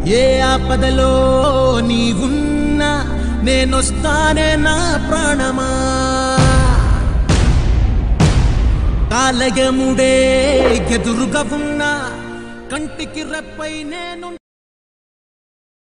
ఏ ఆపదలో నీవున్నా నేనొస్తానే నా ప్రాణమా కాలయముడే ఎదురుగా ఉన్నా కంటికి రెప్పై నేను